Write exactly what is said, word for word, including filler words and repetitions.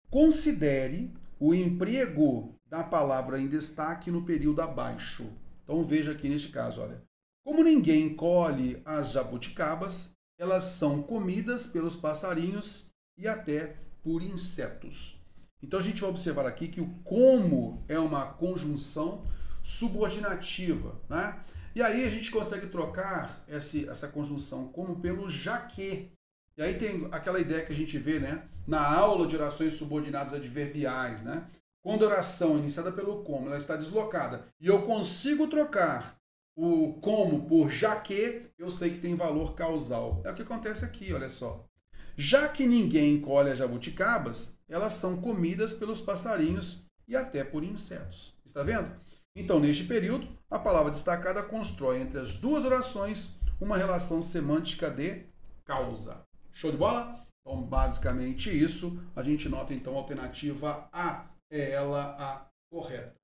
Considere o emprego da palavra em destaque no período abaixo. Então veja aqui neste caso, olha. Como ninguém colhe as jabuticabas, elas são comidas pelos passarinhos e até por insetos. Então a gente vai observar aqui que o como é uma conjunção subordinativa, né? E aí a gente consegue trocar essa, essa conjunção como pelo já que. E aí tem aquela ideia que a gente vê, né, na aula de orações subordinadas adverbiais, né? Quando a oração iniciada pelo como, ela está deslocada e eu consigo trocar o como por já que, eu sei que tem valor causal. É o que acontece aqui, olha só. Já que ninguém colhe as jabuticabas, elas são comidas pelos passarinhos e até por insetos. Está vendo? Então, neste período, a palavra destacada constrói entre as duas orações uma relação semântica de causa. Show de bola? Então, basicamente isso. A gente nota, então, a alternativa A é ela a correta.